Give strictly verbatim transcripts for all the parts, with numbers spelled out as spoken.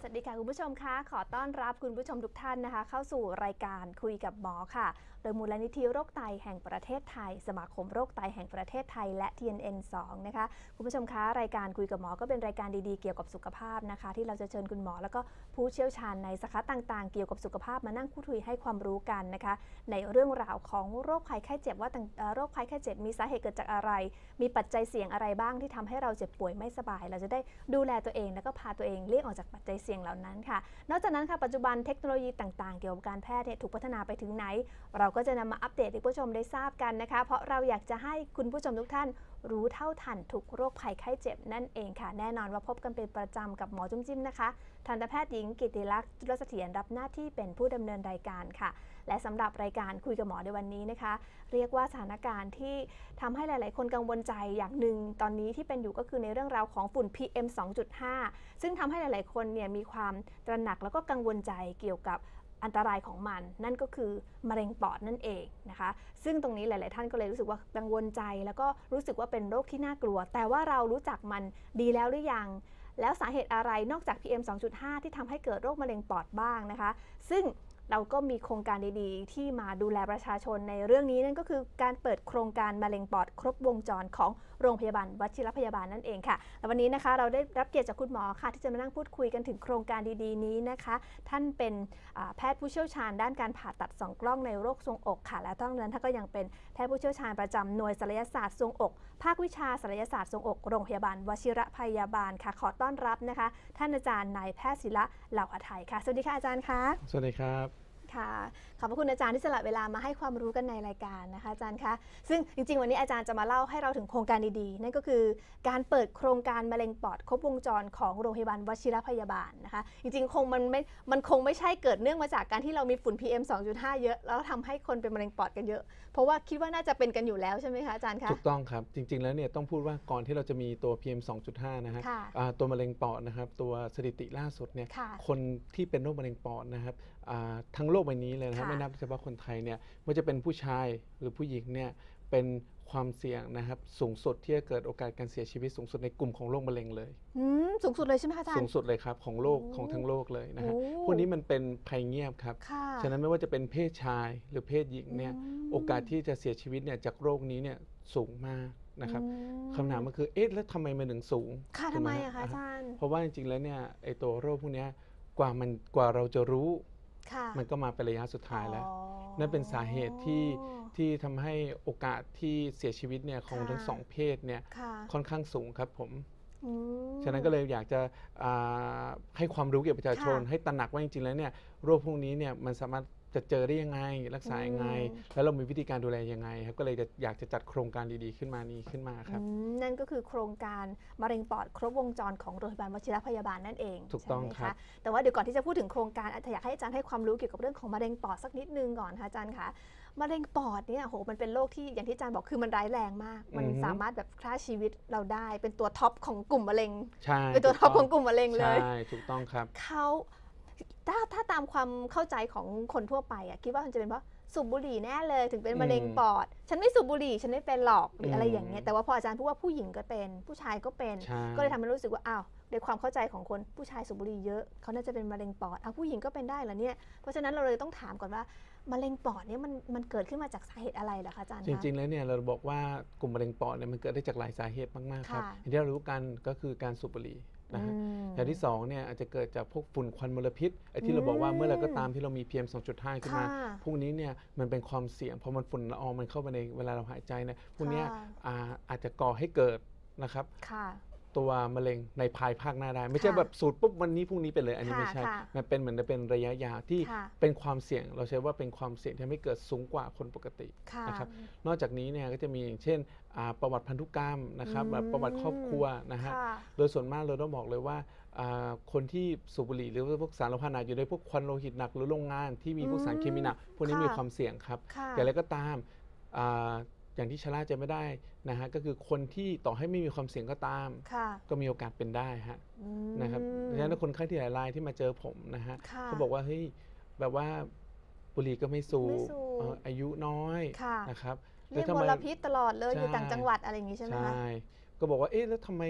วัสดีค่ะคุณผู้ชมคะขอต้อนรับคุณผู้ชมทุกท่านนะคะเข้าสู่รายการคุยกับหมอค่ะโดยมูลนิธิโรคไตแห่งประเทศไทยสมาคมโรคไตแห่งประเทศไทยและ ที เอ็น เอ็น สอง นะคะคุณผู้ชมคะรายการคุยกับหมอก็เป็นรายการดีๆเกี่ยวกับสุขภาพนะคะที่เราจะเชิญคุณหมอแล้วก็ผู้เชี่ยวชาญในสาขาต่างๆเกี่ยวกับสุขภาพมานั่งพูดคุยให้ความรู้กันนะคะในเรื่องราวของโรคภัยไข้เจ็บว่าโรคภัยไข้เจ็บมีสาเหตุเกิดจากอะไรมีปัจจัยเสี่ยงอะไรบ้างที่ทำให้เราเจ็บป่วยไม่สบายเราจะได้ดูแลตัวเองแล้วก็พาตัวเองเลี่ยงออกจากปัจจัยเสี่ยงเหล่านั้นค่ะนอกจากนั้นค่ะปัจจุบันเทคโนโลยีต่างๆเกี่ยวกับการแพทย์เนี่ยถูกพัฒนาไปถึงไหนเราก็จะนำมาอัปเดตให้ผู้ชมได้ทราบกันนะคะเพราะเราอยากจะให้คุณผู้ชมทุกท่านรู้เท่าทันทุกโรคภัยไข้เจ็บนั่นเองค่ะแน่นอนว่าพบกันเป็นประจำกับหมอจุ้มจิ้มนะคะทันตแพทย์หญิงกิติลักษณ์จุลเสถียรรับหน้าที่เป็นผู้ดำเนินรายการค่ะและสำหรับรายการคุยกับหมอในวันนี้นะคะเรียกว่าสถานการณ์ที่ทำให้หลายๆคนกังวลใจอย่างหนึ่งตอนนี้ที่เป็นอยู่ก็คือในเรื่องราวของฝุ่น พี เอ็ม สองจุดห้า ซึ่งทำให้หลายๆคนเนี่ยมีความตระหนักแล้วก็กังวลใจเกี่ยวกับอันตรายของมันนั่นก็คือมะเร็งปอดนั่นเองนะคะซึ่งตรงนี้หลายๆท่านก็เลยรู้สึกว่ากังวลใจแล้วก็รู้สึกว่าเป็นโรคที่น่ากลัวแต่ว่าเรารู้จักมันดีแล้วหรือยังแล้วสาเหตุอะไรนอกจาก พี เอ็ม สองจุดห้า ที่ทำให้เกิดโรคมะเร็งปอดบ้างนะคะซึ่งเราก็มีโครงการดีๆที่มาดูแลประชาชนในเรื่องนี้นั่นก็คือการเปิดโครงการมะเร็งปอดครบวงจรของโรงพยาบาลวชิรพยาบาลนั่นเองค่ะและวันนี้นะคะเราได้รับเกียรติจากคุณหมอค่ะที่จะมานั่งพูดคุยกันถึงโครงการดีๆนี้นะคะท่านเป็นแพทย์ผู้เชี่ยวชาญด้านการผ่าตัดสองกล้องในโรคทรวงอกค่ะและต้องนั้นท่านก็ยังเป็นแพทย์ผู้เชี่ยวชาญประจำหน่วยศัลยศาสตร์ทรวงอกภาควิชาศัลยศาสตร์ทรวงอกโรงพยาบาลวชิรพยาบาลค่ะขอต้อนรับนะคะท่านอาจารย์นายแพทย์ศิระเหล่าหทัยค่ะสวัสดีค่ะอาจารย์คะสวัสดีครับค่ะขอบพระคุณอาจารย์ที่สละเวลามาให้ความรู้กันในรายการนะคะอาจารย์คะซึ่งจริงๆวันนี้อาจารย์จะมาเล่าให้เราถึงโครงการดีๆนั่นก็คือการเปิดโครงการมะเร็งปอดครบวงจรของโรงพยาบาลวชิรพยาบาลนะคะจริงๆคงมันไม่มันคงไม่ใช่เกิดเนื่องมาจากการที่เรามีฝุ่น พี เอ็ม สองจุดห้า เยอะแล้วทำให้คนเป็นมะเร็งปอดกันเยอะเพราะว่าคิดว่าน่าจะเป็นกันอยู่แล้วใช่ไหมคะอาจารย์คะถูกต้องครับจริงๆแล้วเนี่ยต้องพูดว่าก่อนที่เราจะมีตัว พี เอ็ม สองจุดห้า นะฮะตัวมะเร็งปอดนะครับตัวสถิติล่าสุดเนี่ยคนที่เป็นโรคมะเร็งปอดนะครับทั้งโลกใบนี้เลยนะครับไม่นับเฉพาะคนไทยเนี่ยไม่ว่าจะเป็นผู้ชายหรือผู้หญิงเนี่ยเป็นความเสี่ยงนะครับสูงสุดที่จะเกิดโอกาสการเสียชีวิตสูงสุดในกลุ่มของโรคมะเร็งเลยสูงสุดเลยใช่ไหมคะอาจารย์สูงสุดเลยครับของโลกของทั้งโลกเลยนะฮะพวกนี้มันเป็นภัยเงียบครับฉะนั้นไม่ว่าจะเป็นเพศชายหรือเพศหญิงเนี่ยโอกาสที่จะเสียชีวิตเนี่ยจากโรคนี้เนี่ยสูงมากนะครับคำถามก็คือเอ๊ะแล้วทำไมมันถึงสูงค่ะทำไมอะคะอาจารย์เพราะว่าจริงๆแล้วเนี่ยไอตัวโรคพวกนี้กว่ามันกว่าเราจะรู้มันก็มาเป็นระยะสุดท้ายแล้วนั่นเป็นสาเหตุที่ที่ทำให้โอกาสที่เสียชีวิตเนี่ยของทั้งสองเพศเนี่ยค่อนข้างสูงครับผมฉะนั้นก็เลยอยากจะให้ความรู้เกี่ยวกับประชาชนให้ตระหนักว่าจริงๆแล้วเนี่ยโรคพวกนี้เนี่ยมันสามารถจะเจอได้ยังไงรักษายังไงแล้วเรามีวิธีการดูแลยังไงครับก็เลยจะอยากจะจัดโครงการดีๆขึ้นมานี้ขึ้นมาครับนั่นก็คือโครงการมะเร็งปอดครบวงจรของโรงพยาบาลวชิรพยาบาลนั่นเองถูกต้องครับแต่ว่าเดี๋ยวก่อนที่จะพูดถึงโครงการอยากให้อาจารย์ให้ความรู้เกี่ยวกับเรื่องของมะเร็งปอดสักนิดนึงก่อนค่ะอาจารย์คะมะเร็งปอดเนี่ยโหมันเป็นโรคที่อย่างที่อาจารย์บอกคือมันร้ายแรงมากมันสามารถแบบฆ่าชีวิตเราได้เป็นตัวท็อปของกลุ่มมะเร็งเป็นตัวท็อปของกลุ่มมะเร็งเลยใช่ถูกต้องครับเขาถ้าถ้าตามความเข้าใจของคนทั่วไปอ่ะคิดว่ามันจะเป็นเพราะสูบบุหรี่แน่เลยถึงเป็นมะเร็งปอดฉันไม่สูบบุหรี่ฉันไม่เป็นหรอกหรืออะไรอย่างเงี้ยแต่ว่าพออาจารย์พูดว่าผู้หญิงก็เป็นผู้ชายก็เป็นก็เลยทำให้รู้สึกว่าอ้าวในความเข้าใจของคนผู้ชายสูบบุหรี่เยอะเขาน่าจะเป็นมะเร็งปอดอ้าวผู้หญิงก็เป็นได้เหรอเนี่ยเพราะฉะนั้นเราเลยต้องถามก่อนว่ามะเร็งปอดเนี่ยมันมันเกิดขึ้นมาจากสาเหตุอะไรเหรอคะอาจารย์จริงๆแล้วเนี่ยเราบอกว่ากลุ่มมะเร็งปอดเนี่ยมันเกิดได้จากหลายสาเหตุมากๆครับอย่างที่เรารู้กันก็คือการสูบบุหรี่นะฮะอย่างที่สองเนี่ยอาจจะเกิดจากพวกฝุ่นควันมลพิษไอ้ที่เราบอกว่าเมื่อไรก็ตามที่เรามี พี เอ็ม สองจุดห้า ขึ้นมาพวกนี้เนี่ยมันเป็นความเสี่ยงพอมันฝุ่นละอองมันเข้าไปในเวลาเราหายใจเนี่ยพวกนี้อาจจะก่อให้เกิดนะครับตัวมะเร็งในภายภาคหน้าได้ไม่ใช่แบบสูตรปุ๊บวันนี้พรุ่งนี้เป็นเลยอันนี้ไม่ใช่มันเป็นเหมือนจะเป็นระยะยาวที่เป็นความเสี่ยงเราใช้ว่าเป็นความเสี่ยงที่ทำให้เกิดสูงกว่าคนปกตินะครับนอกจากนี้เนี่ยก็จะมีอย่างเช่นประวัติพันธุกรรมนะครับแบบประวัติครอบครัวนะฮะโดยส่วนมากเราต้องบอกเลยว่าคนที่สูบบุหรี่หรือพวกสารโลหะหนักอยู่ในพวกควันโลหิตหนักหรือโรงงานที่มีพวกสารเคมีหนักพวกนี้มีความเสี่ยงครับแต่อะไรก็ตามอย่างที่ชะล่าใจไม่ได้นะฮะก็คือคนที่ต่อให้ไม่มีความเสี่ยงก็ตามก็มีโอกาสเป็นได้ฮะนะครับดังนั้นคนไข้ที่หลายรายที่มาเจอผมนะฮะเขาบอกว่าเฮ้ยแบบว่าบุหรี่ก็ไม่สูบอายุน้อยนะครับเรียกมลพิษตลอดเลยอยู่ต่างจังหวัดอะไรอย่างนี้ใช่ไหมคะใช่ก็บอกว่าเอ๊ะแล้วทำไม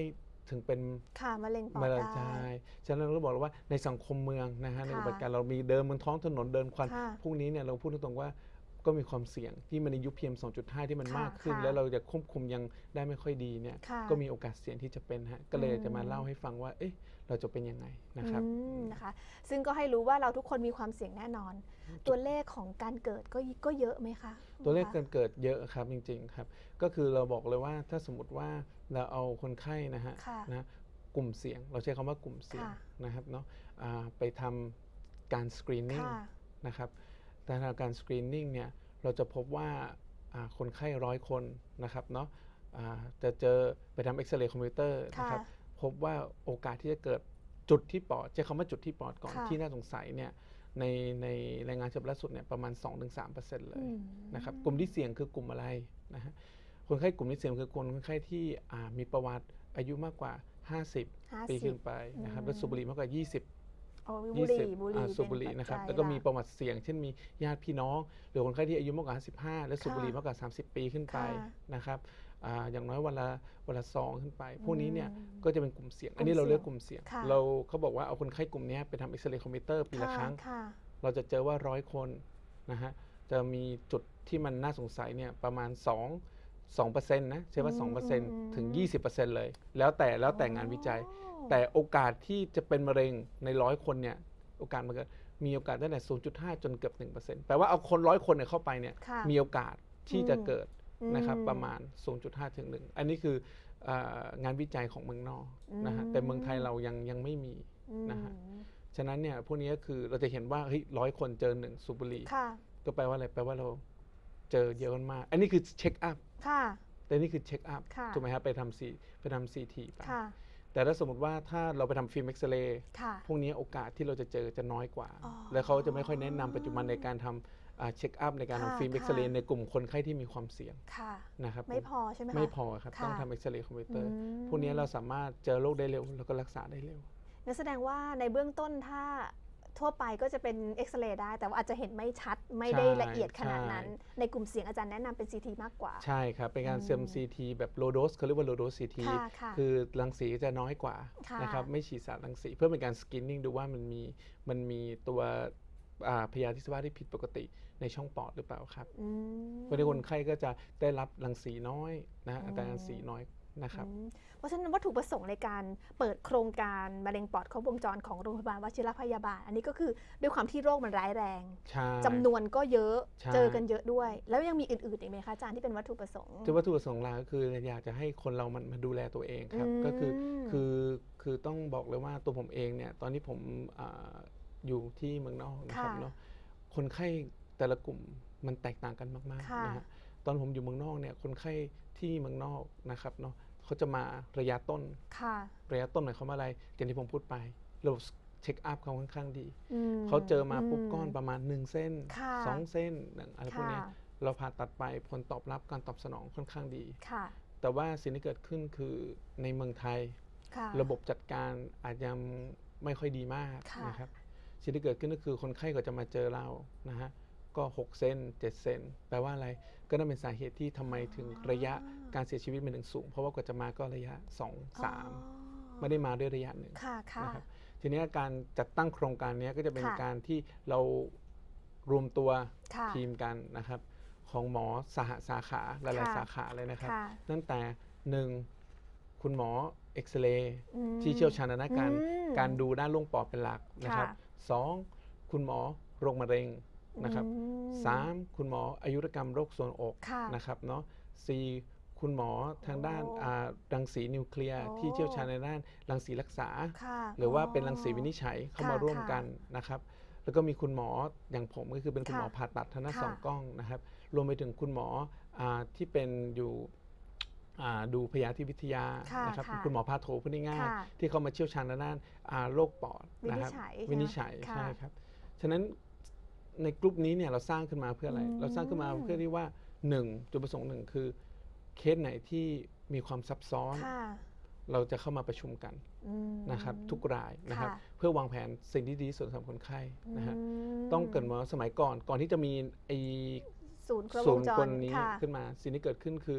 ถึงเป็นค่ะมะเร็งปอดได้ใช่ฉะนั้นเราบอกว่าในสังคมเมืองนะฮะในอุบัติการเรามีเดินบนท้องถนนเดินควันพวกนี้เนี่ยเราพูดตรงๆว่าก็มีความเสี่ยงที่มันในยุค พี เอ็ม สองจุดห้า ที่มันมากขึ้นแล้วเราจะควบคุมยังได้ไม่ค่อยดีเนี่ยก็มีโอกาสเสี่ยงที่จะเป็นฮะก็เลยจะมาเล่าให้ฟังว่าเอ๊ะเราจะเป็นยังไงนะครับนะคะซึ่งก็ให้รู้ว่าเราทุกคนมีความเสี่ยงแน่นอนตัวเลขของการเกิดก็ก็เยอะไหมคะตัวเลขการเกิดเยอะครับจริงๆครับก็คือเราบอกเลยว่าถ้าสมมติว่าเราเอาคนไข้นะฮะนะกลุ่มเสี่ยงเราใช้คำว่ากลุ่มเสี่ยงนะครับเนาะไปทำการสกรีนนิ่งนะครับแต่ทางการสกรีนนิ่งเนี่ยเราจะพบว่าคนไข้ร้อยคนนะครับเนาะจะเจอไปทำเอ็กซเรย์คอมพิวเตอร์นะครับพบว่าโอกาสที่จะเกิดจุดที่ปอดใช้คำว่าจุดที่ปอดก่อนที่น่าสงสัยเนี่ยในในรายงานฉบับล่าสุดเนี่ยประมาณ สองถึงสามเปอร์เซ็นต์ เลยนะครับกลุ่มที่เสี่ยงคือกลุ่มอะไรนะฮะคนไข้กลุ่มที่เสี่ยงคือคนไข้ที่มีประวัติอายุมากกว่าห้าสิบปีขึ้นไปนะครับและสูบบุหรี่มากกว่ายี่สิบบุหรี่บุหรี่สูบบุหรี่นะครับแล้วก็มีประวัติเสี่ยงเช่นมีญาติพี่น้องหรือคนไข้ที่อายุมากกว่าห้าสิบห้าและสูบบุหรี่มากกว่าสามสิบปีขึ้นไปนะครับอย่างน้อยวันละวันละซองขึ้นไปพวกนี้เนี่ยก็จะเป็นกลุ่มเสี่ยงอันนี้เราเรียกกลุ่มเสี่ยงเราเขาบอกว่าเอาคนไข้กลุ่มนี้ไปทำเอ็กซเรย์คอมพิวเตอร์ปีละครั้งเราจะเจอว่าร้อยคนนะฮะจะมีจุดที่มันน่าสงสัยเนี่ยประมาณ2 2%เปอร์เซ็นต์นะใช่ว่า สองเปอร์เซ็นต์ ถึง ยี่สิบเปอร์เซ็นต์ เลยแล้วแต่แล้วแต่งานวิจัยแต่โอกาสที่จะเป็นมะเร็งในร้อยคนเนี่ยโอกาสมันก็มีโอกาสตั้งแต่ ศูนย์จุดห้า จนเกือบ หนึ่งเปอร์เซ็นต์ แปลว่าเอาคนร้อยคนเนี่ยเข้าไปเนี่ยมีโอกาสที่จะเกิดนะครับประมาณ ศูนย์จุดห้า ถึง หนึ่งอันนี้คืองานวิจัยของเมืองนอกนะฮะแต่เมืองไทยเรายังยังไม่มีนะฮะฉะนั้นเนี่ยพวกนี้ก็คือเราจะเห็นว่าเฮ้ยร้อยคนเจอหนึ่งสูบบุหรี่ก็แปลว่าอะไรแปลว่าเราเจอเยอะมากอันนี้คือเช็คอัพแต่นี่คือเช็คอัพถูกไหมครับไปทำซีไปทำซีทีไปแต่ถ้าสมมติว่าถ้าเราไปทำฟิล์มเอ็กซเรย์พวกนี้โอกาสที่เราจะเจอจะน้อยกว่าแล้วเขาจะไม่ค่อยแนะนำปัจจุบันในการทำเช็คอัพในการทำฟิล์มเอ็กซเรย์ในกลุ่มคนไข้ที่มีความเสี่ยงนะครับไม่พอใช่ไหมคะไม่พอครับต้องทำเอ็กซเรย์คอมพิวเตอร์พวกนี้เราสามารถเจอโรคได้เร็วแล้วก็รักษาได้เร็วนั่นแสดงว่าในเบื้องต้นถ้าทั่วไปก็จะเป็นเอ็กซเรย์ได้แต่ว่าอาจจะเห็นไม่ชัดไม่ได้ละเอียดขนาดนั้นในกลุ่มเสี่ยงอาจารย์แนะนำเป็น ซี ที มากกว่าใช่ครับเป็นการเซม ซี ที แบบโลโดสเขาเรียกว่าโลโดส ซี ที คือรังสีจะน้อยกว่านะครับไม่ฉีดสารรังสีเพื่อเป็นการสกรีนนิ่งดูว่ามันมีมันมีตัวพยาธิสวะที่ผิดปกติในช่องปอดหรือเปล่าครับเพราะในคนไข้ก็จะได้รับรังสีน้อยนะอัตรารังสีน้อยนะครับเพราะฉะนั้นวัตถุประสงค์ในการเปิดโครงการมะเร็งปอดครบวงจรของโรงพยาบาลวชิรพยาบาลอันนี้ก็คือด้วยความที่โรคมันร้ายแรงจำนวนก็เยอะเจอกันเยอะด้วยแล้วยังมีอื่นๆอีกไหมคะอาจารย์ที่เป็นวัตถุประสงค์ที่วัตถุประสงค์หลักก็คืออยากจะให้คนเรามันมาดูแลตัวเองครับก็คือคือคือต้องบอกเลยว่าตัวผมเองเนี่ยตอนนี้ผมอยู่ที่เมืองนอกนะครับเนาะคนไข้แต่ละกลุ่มมันแตกต่างกันมากๆนะฮะตอนผมอยู่เมืองนอกเนี่ยคนไข้ที่เมืองนอกนะครับเนาะเขาจะมาระยะต้นระยะต้นหมายความว่าอะไรอย่างที่ผมพูดไปเราเช็คอัพเขาค่อนข้างดีเขาเจอมาปุ๊บก้อนประมาณหนึ่งเส้นสองเส้นอะไรพวกนี้เราผ่าตัดไปผลตอบรับการตอบสนองค่อนข้างดีแต่ว่าสิ่งที่เกิดขึ้นคือในเมืองไทยระบบจัดการอาจยังไม่ค่อยดีมากนะครับสิ่งที่เกิดขึ้นก็คือคนไข้ก็จะมาเจอเรานะฮะก็หกเซนเจ็ดเซนแปลว่าอะไรก็นั่นเป็นสาเหตุที่ทำไมถึงระยะการเสียชีวิตมันถึงสูงเพราะว่ากว่าจะมาก็ระยะสอง สามไม่ได้มาด้วยระยะหนึ่งนะครับทีนี้การจัดตั้งโครงการนี้ก็จะเป็นการที่เรารวมตัวทีมกันนะครับของหมอสหสาขาหลายๆสาขาเลยนะครับตั้งแต่หนึ่งคุณหมอเอ็กซเรย์ที่เชี่ยวชาญในการการดูด้านโรคปอดเป็นหลักนะครับสองคุณหมอโรคมะเร็งนะครับสามคุณหมออายุรกรรมโรคส่วนอกนะครับเนาะสี่คุณหมอทางด้านรังสีนิวเคลียร์ที่เชี่ยวชาญในด้านรังสีรักษาหรือว่าเป็นรังสีวินิจฉัยเข้ามาร่วมกันนะครับแล้วก็มีคุณหมออย่างผมก็คือเป็นคุณหมอผ่าตัดทางด้านสองกล้องนะครับรวมไปถึงคุณหมอที่เป็นอยู่ดูพยาธิวิทยานะครับคุณหมอพาโถพูดง่ายๆที่เขามาเชี่ยวชาญในด้านโรคปอดนะครับวินิจฉัยใช่ครับฉะนั้นในกลุ่มนี้เนี่ยเราสร้างขึ้นมาเพื่ออะไรเราสร้างขึ้นมาเพื่อที่ว่าหนึ่งจุดประสงค์หนึ่งคือเคสไหนที่มีความซับซ้อนเราจะเข้ามาประชุมกันนะครับทุกรายนะครับเพื่อวางแผนสิ่งที่ดีที่สุดสำหรับคนไข้นะฮะต้องเกิดมาสมัยก่อนก่อนที่จะมีไอศูนย์คนนี้ขึ้นมาสิ่งที่เกิดขึ้นคือเ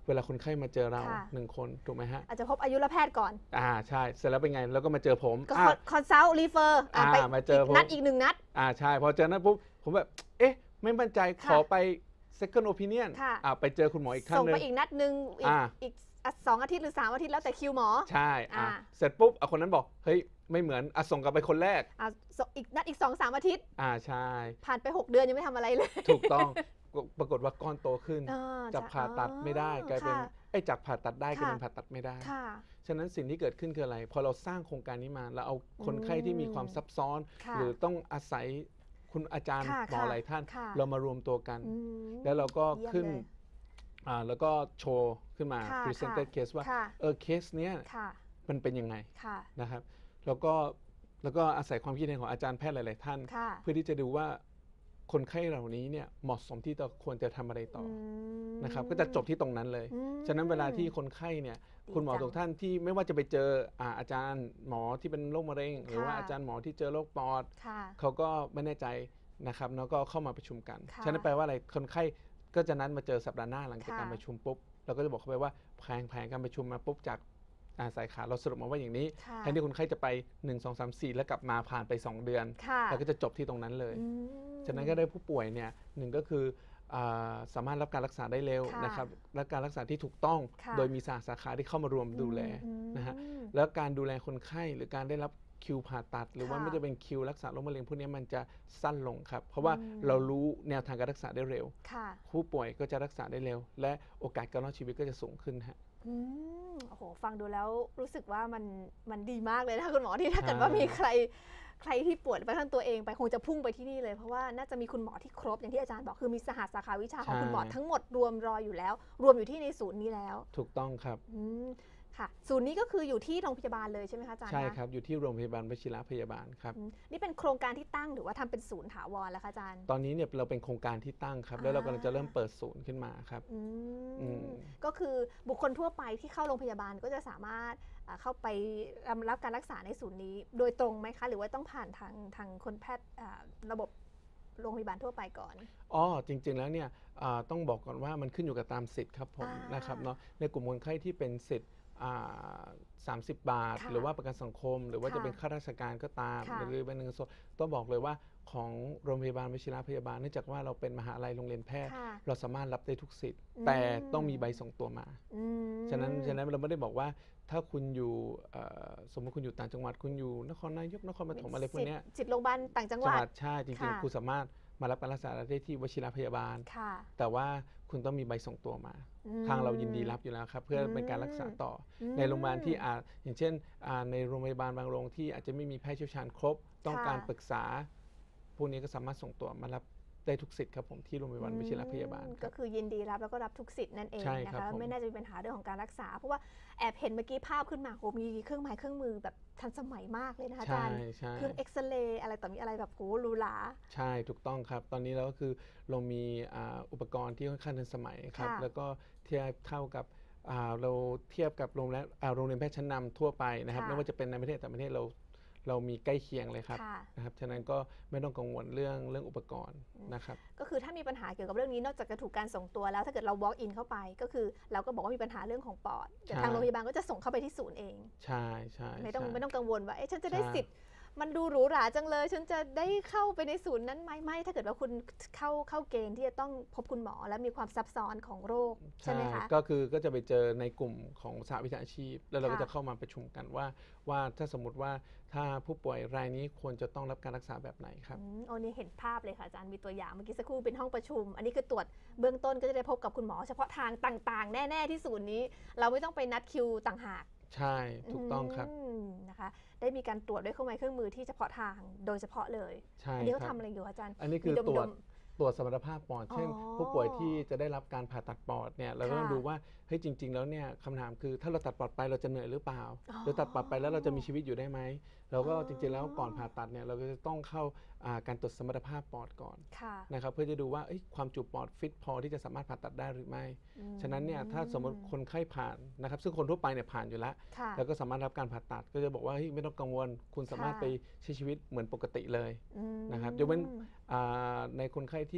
เวลาคนไข้มาเจอเราหนึ่งคนถูกไหมฮะอาจจะพบอายุรแพทย์ก่อนอ่าใช่เสร็จแล้วเป็นไงแล้วก็มาเจอผมก็คอนซัลท์รีเฟอร์ไปมาเจอนัดอีกหนึ่งนัดอ่าใช่พอเจอนัดปุ๊บผมแบบเอ๊ะไม่มั่นใจขอไป second opinion อ่าไปเจอคุณหมออีกครั้งนึงส่งไปอีกนัดนึงอีกสองอาทิตย์หรือสามอาทิตย์แล้วแต่คิวหมอใช่อ่าเสร็จปุ๊บคนนั้นบอกเฮ้ยไม่เหมือนอ่ะส่งกลับไปคนแรกอ่าอีกนัดอีก สองถึงสาม อาทิตย์อ่าใช่ผ่านไปหกเดือนยังไม่ทำอะไรเลยถูกต้องปรากฏว่าก้อนโตขึ้นจากผ่าตัดไม่ได้กลายเป็นไอ้จากผ่าตัดได้กลายเป็นผ่าตัดไม่ได้ฉะนั้นสิ่งที่เกิดขึ้นคืออะไรพอเราสร้างโครงการนี้มาเราเอาคนไข้ที่มีความซับซ้อนหรือต้องอาศัยคุณอาจารย์หมอหลายท่านเรามารวมตัวกันแล้วเราก็ขึ้นอ่าแล้วก็โชว์ขึ้นมา presented case ว่าเออเคสเนี้ยมันเป็นยังไงนะครับแล้วก็แล้วก็อาศัยความคิดเห็นของอาจารย์แพทย์หลายๆท่านเพื่อที่จะดูว่าคนไข้เหล่านี้เนี่ยเหมาะสมที่จะควรจะทำอะไรต่อนะครับก็จะจบที่ตรงนั้นเลยฉะนั้นเวลาที่คนไข้เนี่ยคุณหมอทุกท่านที่ไม่ว่าจะไปเจออาจารย์หมอที่เป็นโรคมะเร็งหรือว่าอาจารย์หมอที่เจอโรคปอดเขาก็ไม่แน่ใจนะครับแล้วก็เข้ามาประชุมกันฉะนั้นแปลว่าอะไรคนไข้ก็จะนัดมาเจอสัปดาห์หน้าหลังจากการประชุมปุ๊บเราก็จะบอกเขาไปว่าแผนแผนการประชุมมาปุ๊บจากสายขาเราสรุปมาว่าอย่างนี้แทนที่คนไข้จะไปหนึ่ง สอง สาม สี่แล้วกลับมาผ่านไปสองเดือนแล้วก็จะจบที่ตรงนั้นเลยฉะนั้นก็ได้ผู้ป่วยเนี่ยหนึ่งก็คือสามารถรับการรักษาได้เร็วนะครับและการรักษาที่ถูกต้องโดยมีสาสาขาที่เข้ามารวมดูแลนะฮะแล้วการดูแลคนไข้หรือการได้รับคิวผ่าตัดหรือว่าไม่จะเป็นคิวรักษาโรคมะเร็งพวกนี้มันจะสั้นลงครับเพราะว่าเรารู้แนวทางการรักษาได้เร็วผู้ป่วยก็จะรักษาได้เร็วและโอกาสการรอดชีวิตก็จะสูงขึ้นฮะอืมโอ้โหฟังดูแล้วรู้สึกว่ามันมันดีมากเลยนะคุณหมอที่ถ้าเกิดว่ามีใครใครที่ปวดไปทั้งตัวเองไปคงจะพุ่งไปที่นี่เลยเพราะว่าน่าจะมีคุณหมอที่ครบอย่างที่อาจารย์บอกคือมีสหสาขาวิชาของคุณหมอทั้งหมดรวมรออยู่แล้วรวมอยู่ที่ในศูนย์นี้แล้วถูกต้องครับอืมค่ะศูนย์นี้ก็คืออยู่ที่โรงพยาบาลเลยใช่ไหมคะอาจารย์ใช่ครับอยู่ที่โรงพยาบาลวชิระพยาบาลครับนี่เป็นโครงการที่ตั้งหรือว่าทำเป็นศูนย์ถาวรแล้วคะอาจารย์ตอนนี้เนี่ยเราเป็นโครงการที่ตั้งครับแล้วเรากำลังจะเริ่มเปิดศูนย์ขึ้นมาครับก็คือบุคคลทั่วไปที่เข้าโรงพยาบาลก็จะสามารถเข้าไปรับการรักษาในศูนย์นี้โดยตรงไหมคะหรือว่าต้องผ่านทางทางคนแพทย์ระบบโรงพยาบาลทั่วไปก่อนอ๋อจริงๆแล้วเนี่ยต้องบอกก่อนว่ามันขึ้นอยู่กับตามสิทธิ์ครับผมนะครับเนาะในกลุ่มคนไข้ที่เป็นสิทธิ์สามสิบบาทหรือว่าประกันสังคมหรือว่าจะเป็นข้าราชการก็ตามหรือเป็นเงินสดต้องบอกเลยว่าของโรงพยาบาลวชิระพยาบาลเนื่องจากว่าเราเป็นมหาลัยโรงเรียนแพทย์เราสามารถรับได้ทุกสิทธิ์แต่ต้องมีใบส่งตัวมาฉะนั้นฉะนั้นเราไม่ได้บอกว่าถ้าคุณอยู่สมมติคุณอยู่ต่างจังหวัดคุณอยู่นครนายกนครปฐมอะไรพวกนี้สิทธิ์โรงพยาบาลต่างจังหวัดใช่จริงๆคุณสามารถมารับการรักษาได้ที่วชิระพยาบาลแต่ว่าคุณต้องมีใบส่งตัวมาทางเรายินดีรับอยู่แล้วครับเพื่อเป็นการรักษาต่อในโรงพยาบาลที่อาจอย่างเช่นในโรงพยาบาลบางโรงที่อาจจะไม่มีแพทย์เชี่ยวชาญครบต้องการปรึกษาพวกนี้ก็สามารถส่งตัวมารับได้ทุกสิทธิ์ครับผมที่โรงพยาบาลวชิระพยาบาลก็คือยินดีรับแล้วก็รับทุกสิทธิ์นั่นเองนะคะไม่น่าจะมีปัญหาเรื่องของการรักษาเพราะว่าแอบเห็นเมื่อกี้ภาพขึ้นมาโหมีเครื่องไม้เครื่องมือแบบทันสมัยมากเลยนะคะอาจารย์เครื่องเอ็กซเรย์อะไรต่อมีอะไรแบบโหหรูหราใช่ถูกต้องครับตอนนี้เราก็คือเรามีอุปกรณ์ที่ค่อนข้างทันสมัยครับแล้วก็เทียบเท่ากับเราเทียบกับโรงแรมโรงเรียนแพทย์ชั้นนำทั่วไปนะครับไม่ว่าจะเป็นในประเทศต่างประเทศเราเรามีใกล้เคียงเลยครับนะครับฉะนั้นก็ไม่ต้องกังวลเรื่องเรื่องอุปกรณ์นะครับก็คือถ้ามีปัญหาเกี่ยวกับเรื่องนี้นอกจากจะถูกการส่งตัวแล้วถ้าเกิดเรา walk in เข้าไปก็คือเราก็บอกว่ามีปัญหาเรื่องของปอดแต่ทางโรงพยาบาลก็จะส่งเข้าไปที่ศูนย์เองใช่ใช่ไม่ต้องไม่ต้องกังวลว่าเอ๊ะฉันจะได้สิทธิ์มันดูหรูหราจังเลยฉันจะได้เข้าไปในศูนย์นั้นไหมไม่ถ้าเกิดว่าคุณเข้าเข้าเกณฑ์ที่จะต้องพบคุณหมอและมีความซับซ้อนของโรคใช่ไหมคะก็คือก็จะไปเจอในกลุ่มของสหวิชาชีพแล้วเราก็จะเข้ามาประชุมกันว่าว่าถ้าสมมติว่าถ้าผู้ป่วยรายนี้ควรจะต้องรับการรักษาแบบไหนครับอ๋อนี่เห็นภาพเลยค่ะอาจารย์มีตัวอย่างเมื่อกี้สักครู่เป็นห้องประชุมอันนี้คือตรวจเบื้องต้นก็จะได้พบกับคุณหมอเฉพาะทางต่างๆแน่ๆที่ศูนย์นี้เราไม่ต้องไปนัดคิวต่างหากใช่ถูกต้องครับนะคะได้มีการตรวจด้วยเครื่องไม้เครื่องมือที่เฉพาะทางโดยเฉพาะเลยใช่อันนี้เขาทำอะไรอยู่อาจารย์อันนี้คือตรวจตรวจสมรรถภาพปอดเช่นผู้ป่วยที่จะได้รับการผ่าตัดปอดเนี่ยเราก็ต้องดูว่าเฮ้ยจริงๆแล้วเนี่ยคำถามคือถ้าเราตัดปอดไปเราจะเหนื่อยหรือเปล่าหรือตัดปอดไปแล้วเราจะมีชีวิตอยู่ได้ไหมเราก็จริงๆแล้วก่อนผ่าตัดเนี่ยเราก็จะต้องเข้าการตรวจสมรรถภาพปอดก่อนนะครับเพื่อจะดูว่าความจุปอดฟิตพอที่จะสามารถผ่าตัดได้หรือไม่ฉะนั้นเนี่ยถ้าสมมติคนไข้ผ่านนะครับซึ่งคนทั่วไปเนี่ยผ่านอยู่แล้วแล้วก็สามารถรับการผ่าตัดก็จะบอกว่าไม่ต้องกังวลคุณสามารถไปใช้ชีวิตเหมือนปกติเลยนะครับยกเว้นในคนไข้ที่เ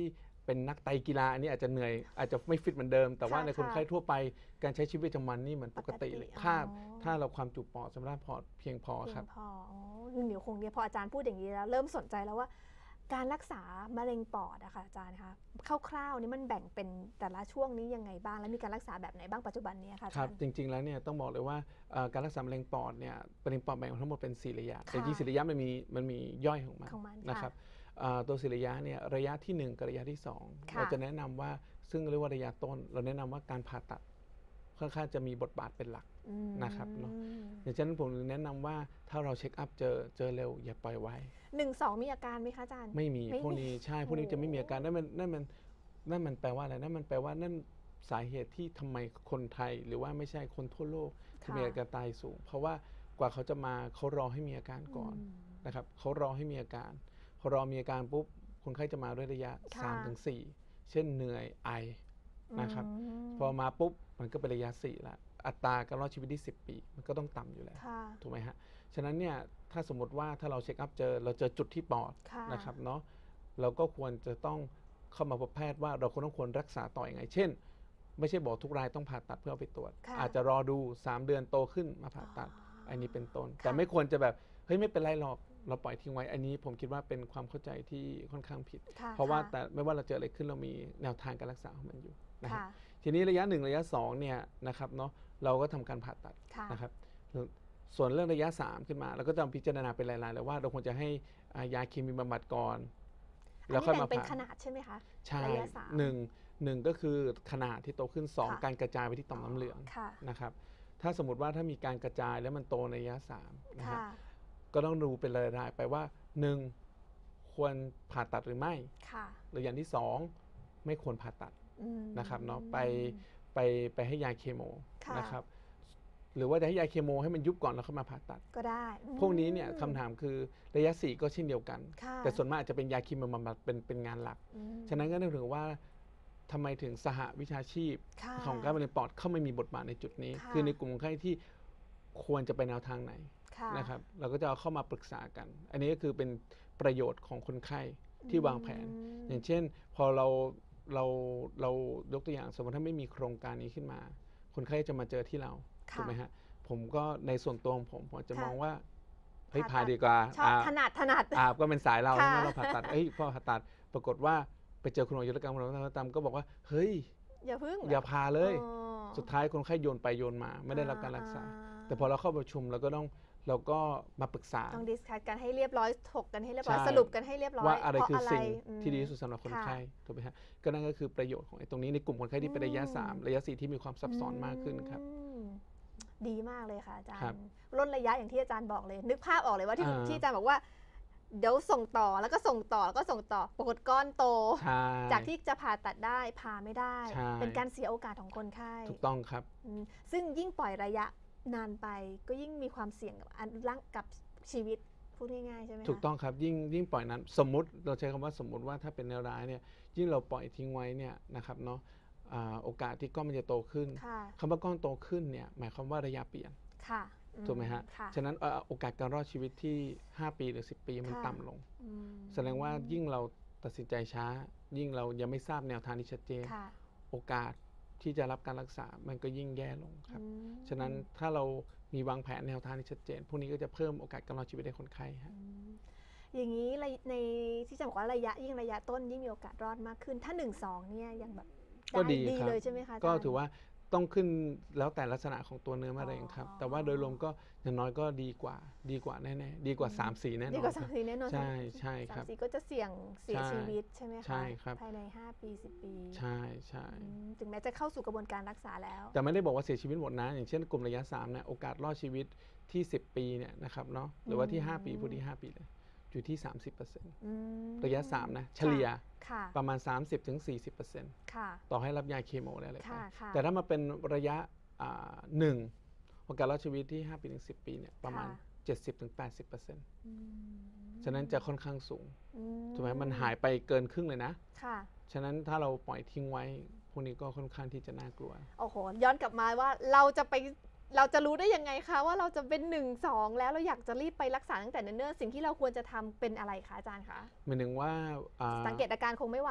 เป็นนักไตรกีฬาอันนี้อาจจะเหนื่อยอาจจะไม่ฟิตเหมือนเดิมแต่ว่าในคนไข้ทั่วไปการใช้ชีวิตประจำวันนี่เหมือนปกติเลยถ้าถ้าเราความจุปอดสำหรับพอเพียงพอครับพออ๋อเดี๋ยวคงเนี่ยพออาจารย์พูดอย่างนี้แล้วเริ่มสนใจแล้วว่าการรักษามะเร็งปอดอะค่ะอาจารย์คะคร่าวๆนี่มันแบ่งเป็นแต่ละช่วงนี้ยังไงบ้างแล้วมีการรักษาแบบไหนบ้างปัจจุบันนี้ค่ะอาจารย์ครับจริงๆแล้วเนี่ยต้องบอกเลยว่าการรักษามะเร็งปอดเนี่ยมะเร็งปอดแบ่งทั้งหมดเป็นสี่ระยะแต่จริงๆสี่ระยะมันมีมันมีย่อยของมันนะครับตัวสี่ระยะเนี่ยระยะที่หนึ่งกับระยะที่สองเราจะแนะนำว่าซึ่งเรียกว่าระยะต้นเราแนะนำว่าการผ่าตัดค่อนข้างจะมีบทบาทเป็นหลักนะครับเนาะอย่างเช่นผมแนะนำว่าถ้าเราเช็คอัพเจอเจอเร็วอย่าปล่อยไว้หนึ่งสองมีอาการไหมคะอาจารย์ไม่มีพวกนี้ใช่พวกนี้จะไม่มีอาการนั่นมันนั่นมันนั่นมันแปลว่าอะไรนั่นมันแปลว่านั่นสาเหตุที่ทำไมคนไทยหรือว่าไม่ใช่คนทั่วโลกที่มีอาการตายสูงเพราะว่ากว่าเขาจะมาเขารอให้มีอาการก่อนนะครับเขารอให้มีอาการพอรอมีอาการปุ๊บคนไข้จะมาด้วยระยะ สามถึงสี่ เช่นเหนื่อยไอนะครับพอมาปุ๊บมันก็เป็นระยะสี่ละอัตราการรอดชีวิตที่สิบปีมันก็ต้องต่ำอยู่แล้วถูกไหมฮะฉะนั้นเนี่ยถ้าสมมติว่าถ้าเราเช็คอัพเจอเราเจอจุดที่ปอดนะครับเนาะเราก็ควรจะต้องเข้ามาพบแพทย์ว่าเราควรต้องควรรักษาต่ออย่างไรเช่นไม่ใช่บอกทุกรายต้องผ่าตัดเพื่อเอาไปตรวจอาจจะรอดูสามเดือนโตขึ้นมาผ่าตัดอันนี้เป็นต้นแต่ไม่ควรจะแบบเฮ้ยไม่เป็นไรหรอกเราปล่อยทิ้งไว้อันนี้ผมคิดว่าเป็นความเข้าใจที่ค่อนข้างผิดเพราะว่าแต่ไม่ว่าเราเจออะไรขึ้นเรามีแนวทางการรักษาของมันอยู่นะครับทีนี้ระยะหนึ่งระยะสองเนี่ยนะครับเนาะเราก็ทำการผ่าตัดนะครับส่วนเรื่องระยะสามขึ้นมาเราก็จะพิจารณาเป็นรายๆเลยว่าเราควรจะให้ยาเคมีบำบัดก่อนแล้วค่อยมาเป็นขนาดใช่ไหมคะใช่หนึ่งหนึ่งก็คือขนาดที่โตขึ้นสองการกระจายไปที่ต่อมน้ำเหลืองนะครับถ้าสมมติว่าถ้ามีการกระจายแล้วมันโตในระยะสามนะครับก็ต้องดูเป็นรายๆไปว่าหนึ่งควรผ่าตัดหรือไม่หรืออย่างที่สองไม่ควรผ่าตัดนะครับเนาะไปไปไปให้ยาเคมีนะครับหรือว่าจะให้ยาเคมีให้มันยุบก่อนแล้วเข้ามาผ่าตัดก็ได้พวกนี้เนี่ยคำถามคือระยะสี่ก็เช่นเดียวกันแต่ส่วนมากจะเป็นยาเคมีบำบัดเป็นเป็นงานหลักฉะนั้นก็ต้องถึงว่าทำไมถึงสหวิชาชีพของการมะเร็งปอดเข้าไม่มีบทบาทในจุดนี้คือในกลุ่มคนไข้ที่ควรจะไปแนวทางไหนนะครับเราก็จะเอาเข้ามาปรึกษากันอันนี้ก็คือเป็นประโยชน์ของคนไข้ที่วางแผนอย่างเช่นพอเราเราเรายกตัวอย่างสมมติถ้าไม่มีโครงการนี้ขึ้นมาคนไข้จะมาเจอที่เราถูกไหมฮะผมก็ในส่วนตัวของผมผมจะมองว่าเฮ้ยผ่าดีกว่าชอบถนัดถนัดอ่าก็เป็นสายเราใช่ไหมเราผ่าตัดเฮ้ยพอผ่าตัดปรากฏว่าไปเจอคุณหมอยุรกรรมคุณหมอตามก็บอกว่าเฮ้ยอย่าพึ่งอย่าผ่าเลยสุดท้ายคนไข้โยนไปโยนมาไม่ได้รับการรักษาแต่พอเราเข้าประชุมเราก็ต้องเราก็มาปรึกษาต้องดิสคัสกันให้เรียบร้อยถกกันให้เรียบร้อยสรุปกันให้เรียบร้อยว่าอะไรคือสิ่งที่ดีที่สุดสำหรับคนไข้ถูกไหมฮะก็นั่นก็คือประโยชน์ของไอ้ตรงนี้ในกลุ่มคนไข้ที่เป็นระยะสามระยะสี่ที่มีความซับซ้อนมากขึ้นครับดีมากเลยค่ะอาจารย์ลดระยะอย่างที่อาจารย์บอกเลยนึกภาพออกเลยว่าที่ที่อาจารย์บอกว่าเดี๋ยวส่งต่อแล้วก็ส่งต่อแล้วก็ส่งต่อปรากฏก้อนโตจากที่จะผ่าตัดได้ผ่าไม่ได้เป็นการเสียโอกาสของคนไข้ถูกต้องครับซึ่งยิ่งปล่อยระยะนานไปก็ยิ่งมีความเสี่ยงกับอันร่างกับชีวิตพูดง่ายๆใช่ไหมคะถูกต้องครับยิ่งยิ่งปล่อยนั้นสมมุติเราใช้คำว่าสมมุติว่าถ้าเป็นแนวร้ายเนี่ยยิ่งเราปล่อยทิ้งไว้เนี่ยนะครับเนาะโอกาสที่ก้อนมันจะโตขึ้นคำว่าก้อนโตขึ้นเนี่ยหมายความว่าระยะเปลี่ยนถูกไหมฮะฉะนั้นโอกาสการรอดชีวิตที่ห้าปีหรือสิบปีมันต่ำลงแสดงว่ายิ่งเราตัดสินใจช้ายิ่งเรายังไม่ทราบแนวทางที่ชัดเจนโอกาสที่จะรับการรักษามันก็ยิ่งแย่ลงครับฉะนั้นถ้าเรามีวางแผนแนวทางที่ชัดเจนพวกนี้ก็จะเพิ่มโอกาสการรอดชีวิตให้คนไข้ฮะอย่างนี้ในที่จะบอกว่าระยะยิ่งระยะต้นยิ่งมีโอกาสรอดมากขึ้นถ้าหนึ่งสองเนี่ยยังแบบก็ดีเลยใช่ไหมคะก็ถือว่าต้องขึ้นแล้วแต่ลักษณะของตัวเนื้อมะเร็งครับแต่ว่าโดยรวมก็อย่างน้อยก็ดีกว่าดีกว่าแน่ๆดีกว่าสามสี่แน่นอนดีกว่าสามสี่แน่นอนใช่ใช่ครับสามสี่ก็จะเสี่ยงเสียชีวิตใช่ไหมคะใช่ครับภายในห้าปีสิบปีใช่ใช่ถึงแม้จะเข้าสู่กระบวนการรักษาแล้วแต่ไม่ได้บอกว่าเสียชีวิตหมดนะอย่างเช่นกลุ่มระยะสามเนี่ยโอกาสรอดชีวิตที่สิบปีเนี่ยนะครับเนาะหรือว่าที่ห้าปีผู้ที่ห้าปีเลยอยู่ที่ สามสิบเปอร์เซ็นต์ ระยะสามนะเฉลี่ยประมาณ สามสิบถึงสี่สิบเปอร์เซ็นต์ ต่อให้รับยาเคมีอะไรไปแต่ถ้ามาเป็นระยะหนึ่งโอกาสรอดชีวิตที่ห้าปีถึงสิบปีเนี่ยประมาณ เจ็ดสิบถึงแปดสิบเปอร์เซ็นต์ ฉะนั้นจะค่อนข้างสูงถูกไหมมันหายไปเกินครึ่งเลยนะฉะนั้นถ้าเราปล่อยทิ้งไว้พวกนี้ก็ค่อนข้างที่จะน่ากลัวโอ้โหย้อนกลับมาว่าเราจะไปเราจะรู้ได้ยังไงคะว่าเราจะเป็นหนึ่งสองแล้วเราอยากจะรีบไปรักษาตั้งแต่เนิ่นๆสิ่งที่เราควรจะทำเป็นอะไรคะอาจารย์คะหมายถึงว่าสังเกตอาการคงไม่ไหวแล้ว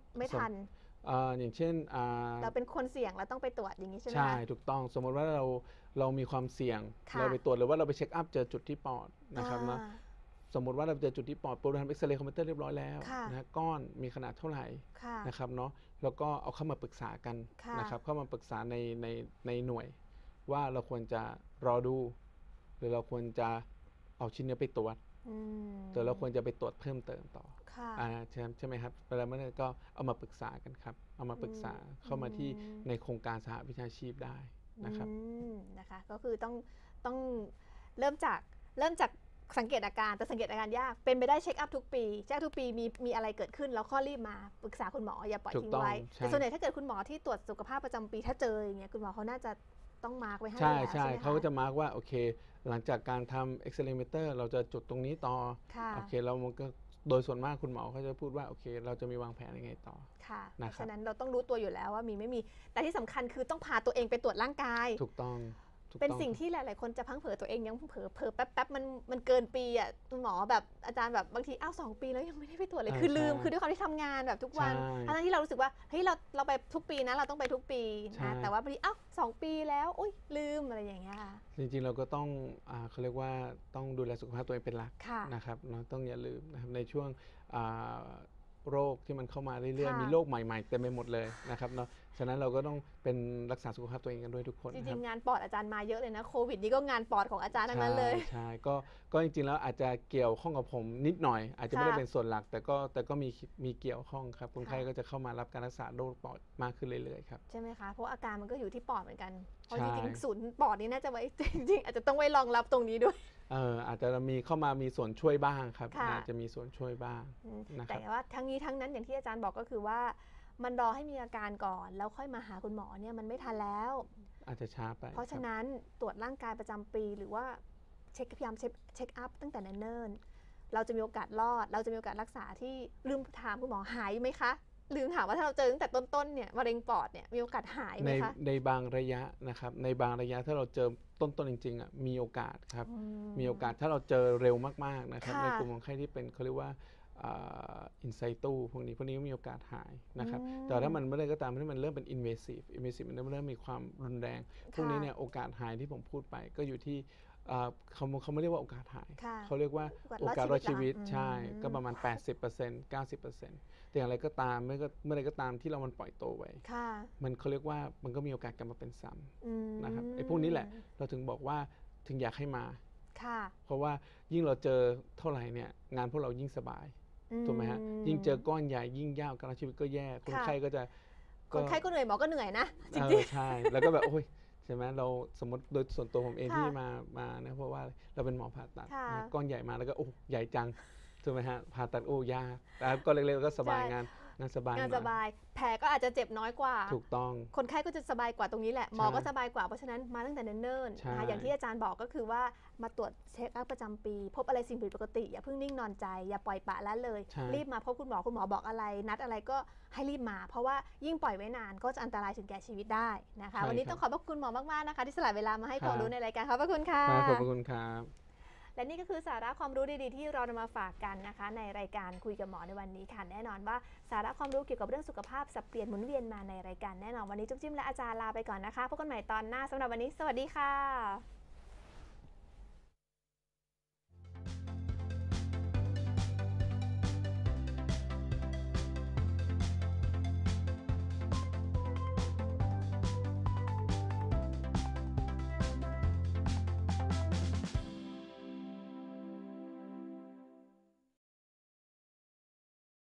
ไม่ทันอย่างเช่นเราเป็นคนเสี่ยงเราต้องไปตรวจอย่างนี้ใช่ไหมใช่ถูกต้องสมมติว่าเราเรามีความเสี่ยงเราไปตรวจหรือว่าเราไปเช็คอัพเจอจุดที่ปอดนะครับนะสมมติว่าเราเจอจุดที่ปอดปุ๊บเราทำเอ็กซเรย์คอมพิวเตอร์เรียบร้อยแล้วนะก้อนมีขนาดเท่าไหร่นะครับเนาะแล้วก็เอาเข้ามาปรึกษากันนะครับเข้ามาปรึกษาในในในหน่วยว่าเราควรจะรอดูหรือเราควรจะเอาชิ้นนี้ไปตรวจแต่เราควรจะไปตรวจเพิ่มเติมต่ออ่าใช่ใช่ไหมครับเวลาเมื่อนั้นก็เอามาปรึกษากันครับเอามาปรึกษาเข้ามาที่ในโครงการสหวิชาชีพได้นะครับนะคะก็คือต้องต้องเริ่มจากเริ่มจากสังเกตอาการแต่สังเกตอาการยากเป็นไปได้เช็คอัพทุกปีเช็คทุกปีมีมีอะไรเกิดขึ้นแล้วข้อรีบมาปรึกษาคุณหมออย่าปล่อยทิ้งไว้แต่ส่วนใหญ่ถ้าเกิดคุณหมอที่ตรวจสุขภาพประจำปีถ้าเจออย่างเงี้ยคุณหมอเขาน่าจะต้องมาร์กไว้ให้ใช่ใช่เขาก็จะมาร์กว่าโอเคหลังจากการทำเอ็กซเรย์มิเตอร์เราจะจุดตรงนี้ต่อโอเคเรามันก็โดยส่วนมากคุณหมอเขาจะพูดว่าโอเคเราจะมีวางแผนยังไงต่อค่ะเพราะฉะนั้นเราต้องรู้ตัวอยู่แล้วว่ามีไม่มีแต่ที่สำคัญคือต้องพาตัวเองไปตรวจร่างกายถูกต้องเป็นสิ่งที่หลายๆคนจะพังเผลอตัวเองยังเผลอเผลอแป๊บๆมันมันเกินปีอ่ะคุณหมอแบบอาจารย์แบบบางทีอ้าวสองปีแล้วยังไม่ได้ไปตรวจเลยคือลืมคือด้วยความที่ทำงานแบบทุกวันทั้งที่เรารู้สึกว่าเฮ้ยเราเราไปทุกปีนะเราต้องไปทุกปีนะแต่ว่าบางทีอ้าวสองปีแล้วอุ้ยลืมอะไรอย่างเงี้ยจริงๆเราก็ต้องเขาเรียกว่าต้องดูแลสุขภาพตัวเองเป็นหลักนะครับเราต้องอย่าลืมนะครับในช่วงโรคที่มันเข้ามาเรื่อยๆมีโรคใหม่ๆเต็มไปหมดเลยนะครับเนาะฉะนั้นเราก็ต้องเป็นรักษาสุขภาพตัวเองกันด้วยทุกคนจริงๆงานปอดอาจารย์มาเยอะเลยนะโควิดนี่ก็งานปอดของอาจารย์ทั้งนั้นเลยใช่ก็ก็จริงๆแล้วอาจจะเกี่ยวข้องกับผมนิดหน่อยอาจจะไม่ได้เป็นส่วนหลักแต่ก็แต่ก็มีมีเกี่ยวข้องครับคนไข้ก็จะเข้ามารับการรักษาโรคปอดมากขึ้นเรื่อยๆครับใช่ไหมคะเพราะอาการมันก็อยู่ที่ปอดเหมือนกันเพราะจริงๆศูนย์ปอดนี่น่าจะไว้จริงๆอาจจะต้องไว้รองรับตรงนี้ด้วยเอออาจจะมีเข้ามามีส่วนช่วยบ้างครับอาจจะมีส่วนช่วยบ้างแต่ว่าทั้งนี้ทั้งนั้นอย่างที่อาจารย์บอกก็คือว่ามันรอให้มีอาการก่อนแล้วค่อยมาหาคุณหมอเนี่ยมันไม่ทันแล้วอาจจะช้าไปเพราะฉะนั้นตรวจร่างกายประจำปีหรือว่าเช็คพยายามเช็คเช็คอัพตั้งแต่เนิ่นๆเราจะมีโอกาสรอดเราจะมีโอกาสรักษาที่ลืมถามคุณหมอหายไหมคะลืมถามว่าถ้าเราเจอตั้งแต่ต้นๆเนี่ยมะเร็งปอดเนี่ยมีโอกาสหายไหมคะในบางระยะนะครับในบางระยะถ้าเราเจอต้นๆจริงๆอ่ะมีโอกาสครับมีโอกาสถ้าเราเจอเร็วมากๆนะครับในกลุ่มคนไข้ที่เป็นเขาเรียกว่าอินไซตูพวกนี้พวกนี้ก็มีโอกาสหายนะครับแต่ถ้ามันเมื่อไรก็ตามที่มันเริ่มเป็น invasive invasive มันเริ่มมีความรุนแรงพวกนี้เนี่ยโอกาสหายที่ผมพูดไปก็อยู่ที่เขาเขาไม่เรียกว่าโอกาสหายเขาเรียกว่าโอกาสรอดชีวิตใช่ก็ประมาณ แปดสิบเปอร์เซ็นต์ เก้าสิบเปอร์เซ็นต์ แต่อย่างไรก็ตามเมื่อเมื่อไรก็ตามที่เรามันปล่อยโตไว้มันเขาเรียกว่ามันก็มีโอกาสกลับมาเป็นซ้ำนะครับไอ้พวกนี้แหละเราถึงบอกว่าถึงอยากให้มาเพราะว่ายิ่งเราเจอเท่าไหร่เนี่ยงานพวกเรายิ่งสบายถูกไหมฮะยิ่งเจอก้อนใหญ่ยิ่งยาวการชีวิตก็แย่คนไข้ก็จะคนไข้ก็เหนื่อยหมอก็เหนื่อยนะจริงๆใช่แล้วก็แบบโอ้ยใช่ไหมเราสมมติโดยส่วนตัวผมเองที่มามานะเพราะว่าเราเป็นหมอผ่าตัดก้อนใหญ่มาแล้วก็โอ้ใหญ่จังถูกไหมฮะผ่าตัดโอ้ยากแต่ก็เล็กๆก็สบายงานงานสบายงานสบายแผลก็อาจจะเจ็บน้อยกว่าถูกต้องคนไข้ก็จะสบายกว่าตรงนี้แหละหมอก็สบายกว่าเพราะฉะนั้นมาตั้งแต่เนิ่นๆนะคะอย่างที่อาจารย์บอกก็คือว่ามาตรวจเช็คอัพประจำปีพบอะไรสิ่งผิดปกติอย่าเพิ่งนิ่งนอนใจอย่าปล่อยปละละเลยรีบมาพบคุณหมอคุณหมอบอกอะไรนัดอะไรก็ให้รีบมาเพราะว่ายิ่งปล่อยไว้นานก็จะอันตรายถึงแก่ชีวิตได้นะคะวันนี้ต้องขอบพระคุณหมอมากๆนะคะที่สละเวลามาให้ความรู้ในรายการขอบพระคุณค่ะขอบพระคุณครับและนี่ก็คือสาระความรู้ดีๆที่เรานำมาฝากกันนะคะในรายการคุยกับหมอในวันนี้ค่ะแน่นอนว่าสาระความรู้เกี่ยวกับเรื่องสุขภาพสับเปลี่ยนหมุนเวียนมาในรายการแน่นอนวันนี้จุ๊บจิ้มและอาจารย์ลาไปก่อนนะคะพบกันใหม่ตอนหน้าสำหรับวันนี้สวัสดีค่ะ